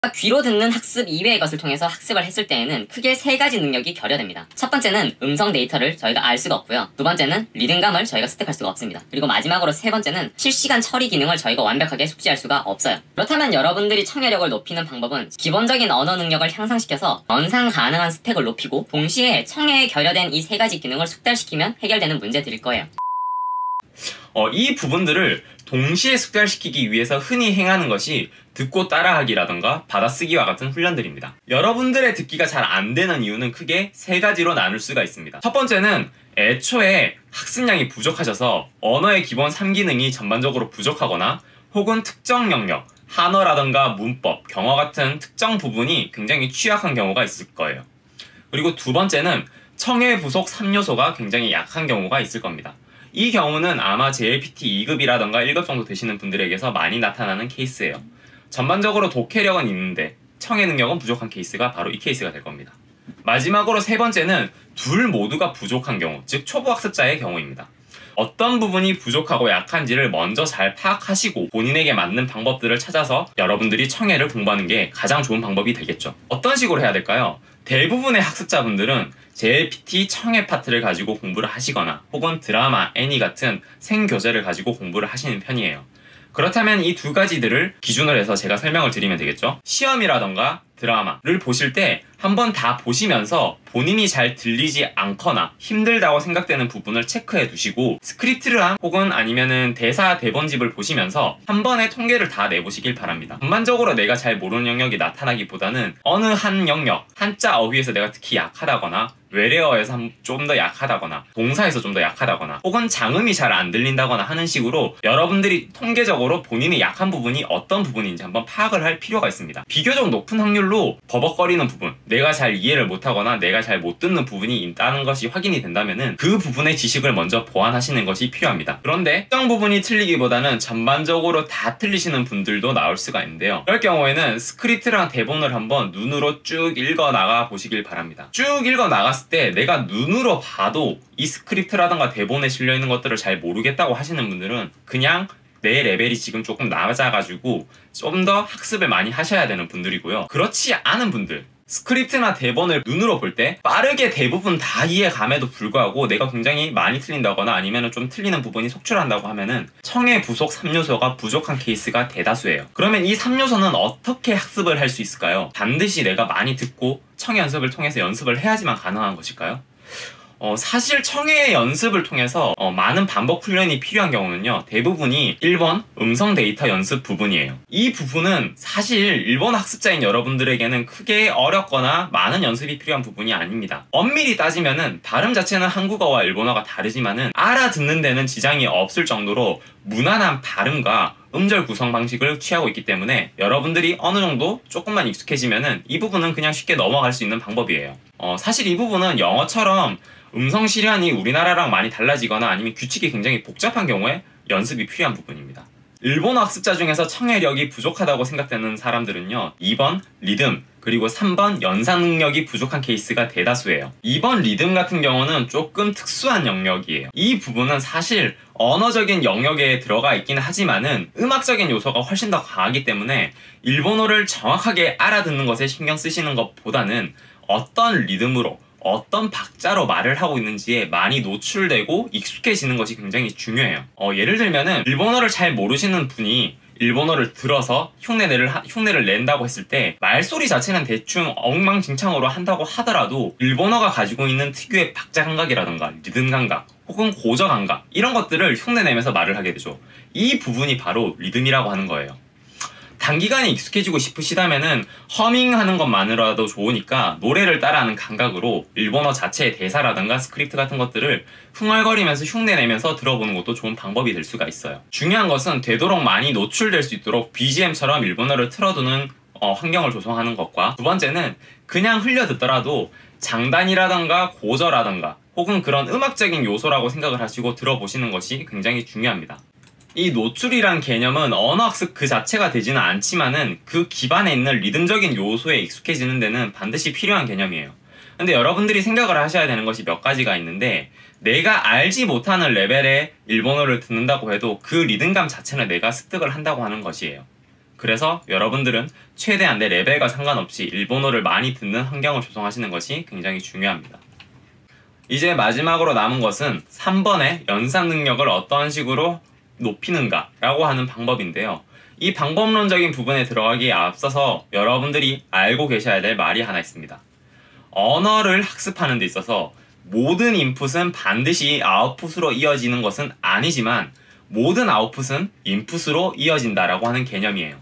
귀로 듣는 학습 이외의 것을 통해서 학습을 했을 때에는 크게 세 가지 능력이 결여됩니다. 첫 번째는 음성 데이터를 저희가 알 수가 없고요. 두 번째는 리듬감을 저희가 습득할 수가 없습니다. 그리고 마지막으로 세 번째는 실시간 처리 기능을 저희가 완벽하게 숙지할 수가 없어요. 그렇다면 여러분들이 청해력을 높이는 방법은 기본적인 언어 능력을 향상시켜서 연상 가능한 스펙을 높이고 동시에 청해에 결여된 이 세 가지 기능을 숙달시키면 해결되는 문제들일 거예요. 이 부분들을 동시에 숙달시키기 위해서 흔히 행하는 것이 듣고 따라하기라던가 받아쓰기와 같은 훈련들입니다. 여러분들의 듣기가 잘 안되는 이유는 크게 세 가지로 나눌 수가 있습니다. 첫 번째는 애초에 학습량이 부족하셔서 언어의 기본 3기능이 전반적으로 부족하거나 혹은 특정 영역, 한어라던가 문법, 경어 같은 특정 부분이 굉장히 취약한 경우가 있을 거예요. 그리고 두 번째는 청해 부속 3요소가 굉장히 약한 경우가 있을 겁니다. 이 경우는 아마 JLPT 2급이라던가 1급 정도 되시는 분들에게서 많이 나타나는 케이스예요. 전반적으로 독해력은 있는데 청해 능력은 부족한 케이스가 바로 이 케이스가 될 겁니다. 마지막으로 세 번째는 둘 모두가 부족한 경우, 즉 초보학습자의 경우입니다. 어떤 부분이 부족하고 약한지를 먼저 잘 파악하시고 본인에게 맞는 방법들을 찾아서 여러분들이 청해를 공부하는 게 가장 좋은 방법이 되겠죠. 어떤 식으로 해야 될까요? 대부분의 학습자분들은 JLPT 청해 파트를 가지고 공부를 하시거나 혹은 드라마, 애니 같은 생교재를 가지고 공부를 하시는 편이에요. 그렇다면 이 두 가지들을 기준으로 해서 제가 설명을 드리면 되겠죠. 시험이라던가 드라마를 보실 때 한번 다 보시면서 본인이 잘 들리지 않거나 힘들다고 생각되는 부분을 체크해 두시고 스크립트를 혹은 아니면은 대사 대본집을 보시면서 한 번에 통계를 다 내보시길 바랍니다. 전반적으로 내가 잘 모르는 영역이 나타나기보다는 어느 한 영역, 한자 어휘에서 내가 특히 약하다거나 외래어에서 좀 더 약하다거나 동사에서 좀 더 약하다거나 혹은 장음이 잘 안 들린다거나 하는 식으로 여러분들이 통계적으로 본인의 약한 부분이 어떤 부분인지 한번 파악을 할 필요가 있습니다. 비교적 높은 확률로 버벅거리는 부분, 내가 잘 이해를 못하거나 내가 잘 못 듣는 부분이 있다는 것이 확인이 된다면은 그 부분의 지식을 먼저 보완하시는 것이 필요합니다. 그런데 특정 부분이 틀리기보다는 전반적으로 다 틀리시는 분들도 나올 수가 있는데요. 그럴 경우에는 스크립트랑 대본을 한번 눈으로 쭉 읽어 나가 보시길 바랍니다. 쭉 읽어 나갔을 때 내가 눈으로 봐도 이 스크립트라던가 대본에 실려있는 것들을 잘 모르겠다고 하시는 분들은 그냥 내 레벨이 지금 조금 낮아가지고 좀 더 학습을 많이 하셔야 되는 분들이고요. 그렇지 않은 분들, 스크립트나 대본을 눈으로 볼 때 빠르게 대부분 다 이해감에도 불구하고 내가 굉장히 많이 틀린다거나 아니면 좀 틀리는 부분이 속출한다고 하면은 청해 부속 3요소가 부족한 케이스가 대다수예요. 그러면 이 3요소는 어떻게 학습을 할 수 있을까요? 반드시 내가 많이 듣고 청해 연습을 통해서 연습을 해야지만 가능한 것일까요? 사실 청해 연습을 통해서 많은 반복 훈련이 필요한 경우는요, 대부분이 1번 음성 데이터 연습 부분이에요. 이 부분은 사실 일본 학습자인 여러분들에게는 크게 어렵거나 많은 연습이 필요한 부분이 아닙니다. 엄밀히 따지면은 발음 자체는 한국어와 일본어가 다르지만은 알아듣는 데는 지장이 없을 정도로 무난한 발음과 음절 구성 방식을 취하고 있기 때문에 여러분들이 어느 정도 조금만 익숙해지면은 이 부분은 그냥 쉽게 넘어갈 수 있는 방법이에요. 사실 이 부분은 영어처럼 음성 실현이 우리나라랑 많이 달라지거나 아니면 규칙이 굉장히 복잡한 경우에 연습이 필요한 부분입니다. 일본어 학습자 중에서 청해력이 부족하다고 생각되는 사람들은요, 2번 리듬, 그리고 3번 연상 능력이 부족한 케이스가 대다수예요. 2번 리듬 같은 경우는 조금 특수한 영역이에요. 이 부분은 사실 언어적인 영역에 들어가 있긴 하지만은 음악적인 요소가 훨씬 더 강하기 때문에 일본어를 정확하게 알아듣는 것에 신경 쓰시는 것보다는 어떤 리듬으로 어떤 박자로 말을 하고 있는지에 많이 노출되고 익숙해지는 것이 굉장히 중요해요. 예를 들면은 일본어를 잘 모르시는 분이 일본어를 들어서 흉내를 낸다고 했을 때 말소리 자체는 대충 엉망진창으로 한다고 하더라도 일본어가 가지고 있는 특유의 박자 감각이라던가 리듬 감각 혹은 고저 감각 이런 것들을 흉내내면서 말을 하게 되죠. 이 부분이 바로 리듬이라고 하는 거예요. 단기간에 익숙해지고 싶으시다면은 허밍하는 것만으로도 좋으니까 노래를 따라하는 감각으로 일본어 자체의 대사라든가 스크립트 같은 것들을 흥얼거리면서 흉내내면서 들어보는 것도 좋은 방법이 될 수가 있어요. 중요한 것은 되도록 많이 노출될 수 있도록 BGM처럼 일본어를 틀어두는 환경을 조성하는 것과 두 번째는 그냥 흘려듣더라도 장단이라던가 고저라던가 혹은 그런 음악적인 요소라고 생각을 하시고 들어보시는 것이 굉장히 중요합니다. 이 노출이란 개념은 언어학습 그 자체가 되지는 않지만은 그 기반에 있는 리듬적인 요소에 익숙해지는 데는 반드시 필요한 개념이에요. 근데 여러분들이 생각을 하셔야 되는 것이 몇 가지가 있는데 내가 알지 못하는 레벨의 일본어를 듣는다고 해도 그 리듬감 자체는 내가 습득을 한다고 하는 것이에요. 그래서 여러분들은 최대한 내 레벨과 상관없이 일본어를 많이 듣는 환경을 조성하시는 것이 굉장히 중요합니다. 이제 마지막으로 남은 것은 3번의 연산 능력을 어떠한 식으로 높이는가 라고 하는 방법인데요. 이 방법론적인 부분에 들어가기에 앞서서 여러분들이 알고 계셔야 될 말이 하나 있습니다. 언어를 학습하는 데 있어서 모든 인풋은 반드시 아웃풋으로 이어지는 것은 아니지만 모든 아웃풋은 인풋으로 이어진다라고 하는 개념이에요.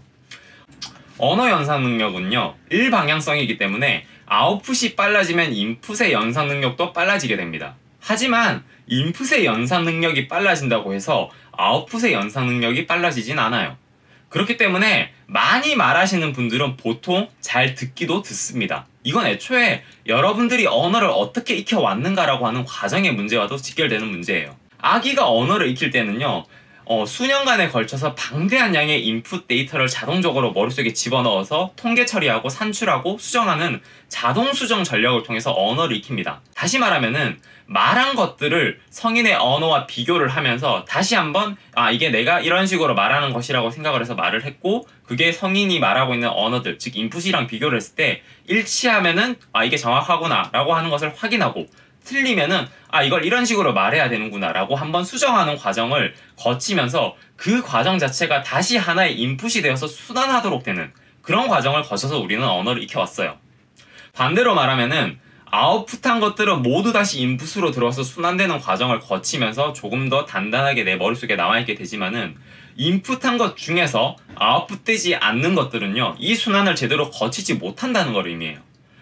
언어 연산 능력은요, 일방향성이기 때문에 아웃풋이 빨라지면 인풋의 연산 능력도 빨라지게 됩니다. 하지만 인풋의 연산 능력이 빨라진다고 해서 아웃풋의 연산 능력이 빨라지진 않아요. 그렇기 때문에 많이 말하시는 분들은 보통 잘 듣기도 듣습니다. 이건 애초에 여러분들이 언어를 어떻게 익혀왔는가라고 하는 과정의 문제와도 직결되는 문제예요. 아기가 언어를 익힐 때는요, 수년간에 걸쳐서 방대한 양의 인풋 데이터를 자동적으로 머릿속에 집어넣어서 통계 처리하고 산출하고 수정하는 자동 수정 전략을 통해서 언어를 익힙니다. 다시 말하면은 말한 것들을 성인의 언어와 비교를 하면서 다시 한번 이게 내가 이런 식으로 말하는 것이라고 생각을 해서 말을 했고, 그게 성인이 말하고 있는 언어들, 즉 인풋이랑 비교를 했을 때 일치하면은 이게 정확하구나 라고 하는 것을 확인하고, 틀리면은 이걸 이런 식으로 말해야 되는구나 라고 한번 수정하는 과정을 거치면서 그 과정 자체가 다시 하나의 인풋이 되어서 순환하도록 되는 그런 과정을 거쳐서 우리는 언어를 익혀왔어요. 반대로 말하면은 아웃풋한 것들은 모두 다시 인풋으로 들어와서 순환되는 과정을 거치면서 조금 더 단단하게 내 머릿속에 남아있게 되지만은, 인풋한 것 중에서 아웃풋되지 않는 것들은요, 이 순환을 제대로 거치지 못한다는 걸 의미해요.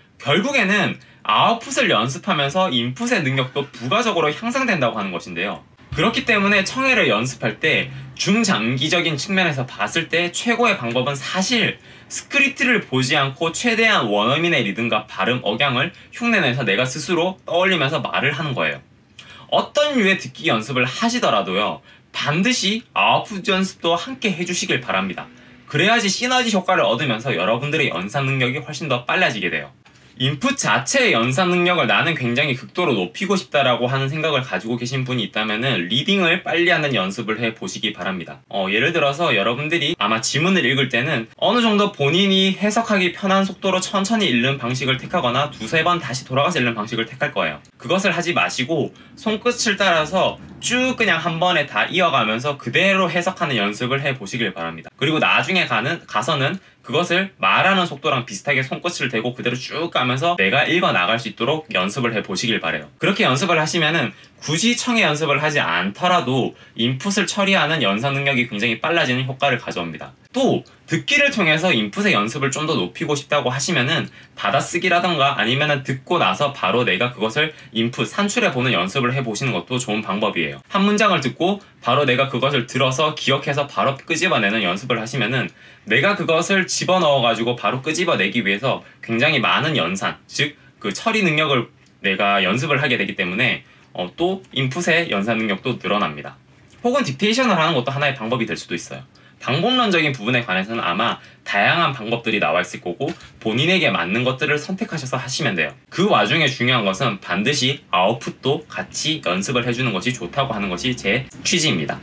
결국에는 아웃풋을 연습하면서 인풋의 능력도 부가적으로 향상된다고 하는 것인데요. 그렇기 때문에 청해를 연습할 때 중장기적인 측면에서 봤을 때 최고의 방법은 사실 스크립트를 보지 않고 최대한 원어민의 리듬과 발음, 억양을 흉내내서 내가 스스로 떠올리면서 말을 하는 거예요. 어떤 류의 듣기 연습을 하시더라도요, 반드시 아웃풋 연습도 함께 해주시길 바랍니다. 그래야지 시너지 효과를 얻으면서 여러분들의 연산 능력이 훨씬 더 빨라지게 돼요. 인풋 자체의 연산 능력을 나는 굉장히 극도로 높이고 싶다라고 하는 생각을 가지고 계신 분이 있다면은 리딩을 빨리 하는 연습을 해보시기 바랍니다. 예를 들어서 여러분들이 아마 지문을 읽을 때는 어느 정도 본인이 해석하기 편한 속도로 천천히 읽는 방식을 택하거나 두세 번 다시 돌아가서 읽는 방식을 택할 거예요. 그것을 하지 마시고 손끝을 따라서 쭉 그냥 한 번에 다 이어가면서 그대로 해석하는 연습을 해보시길 바랍니다. 그리고 나중에 가서는 그것을 말하는 속도랑 비슷하게 손끝을 대고 그대로 쭉 가면서 내가 읽어 나갈 수 있도록 연습을 해보시길 바래요. 그렇게 연습을 하시면은 굳이 청해 연습을 하지 않더라도 인풋을 처리하는 연산 능력이 굉장히 빨라지는 효과를 가져옵니다. 또 듣기를 통해서 인풋의 연습을 좀 더 높이고 싶다고 하시면은 받아쓰기라던가 아니면은 듣고 나서 바로 내가 그것을 인풋 산출해보는 연습을 해보시는 것도 좋은 방법이에요. 한 문장을 듣고 바로 내가 그것을 들어서 기억해서 바로 끄집어내는 연습을 하시면은 내가 그것을 집어넣어가지고 바로 끄집어내기 위해서 굉장히 많은 연산, 즉 그 처리 능력을 내가 연습을 하게 되기 때문에 또 인풋의 연산 능력도 늘어납니다. 혹은 딕테이션을 하는 것도 하나의 방법이 될 수도 있어요. 방법론적인 부분에 관해서는 아마 다양한 방법들이 나와 있을 거고 본인에게 맞는 것들을 선택하셔서 하시면 돼요. 그 와중에 중요한 것은 반드시 아웃풋도 같이 연습을 해주는 것이 좋다고 하는 것이 제 취지입니다.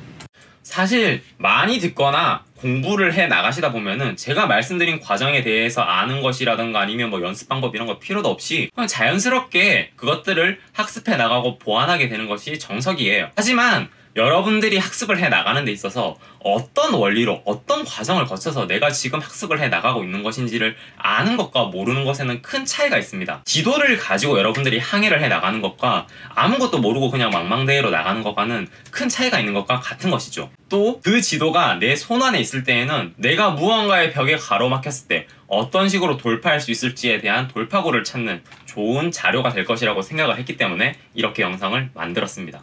사실 많이 듣거나 공부를 해 나가시다 보면은 제가 말씀드린 과정에 대해서 아는 것이라든가 아니면 뭐 연습 방법 이런 거 필요도 없이 그냥 자연스럽게 그것들을 학습해 나가고 보완하게 되는 것이 정석이에요. 하지만 여러분들이 학습을 해 나가는 데 있어서 어떤 원리로 어떤 과정을 거쳐서 내가 지금 학습을 해 나가고 있는 것인지를 아는 것과 모르는 것에는 큰 차이가 있습니다. 지도를 가지고 여러분들이 항해를 해 나가는 것과 아무것도 모르고 그냥 망망대해로 나가는 것과는 큰 차이가 있는 것과 같은 것이죠. 또 그 지도가 내 손 안에 있을 때에는 내가 무언가의 벽에 가로막혔을 때 어떤 식으로 돌파할 수 있을지에 대한 돌파구를 찾는 좋은 자료가 될 것이라고 생각을 했기 때문에 이렇게 영상을 만들었습니다.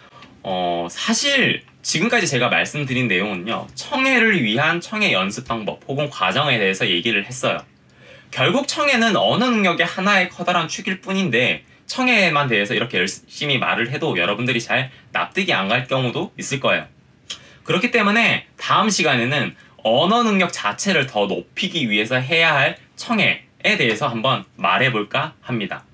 사실 지금까지 제가 말씀드린 내용은요, 청해를 위한 청해 연습 방법 혹은 과정에 대해서 얘기를 했어요. 결국 청해는 언어 능력의 하나의 커다란 축일 뿐인데 청해에만 대해서 이렇게 열심히 말을 해도 여러분들이 잘 납득이 안 갈 경우도 있을 거예요. 그렇기 때문에 다음 시간에는 언어 능력 자체를 더 높이기 위해서 해야 할 청해에 대해서 한번 말해볼까 합니다.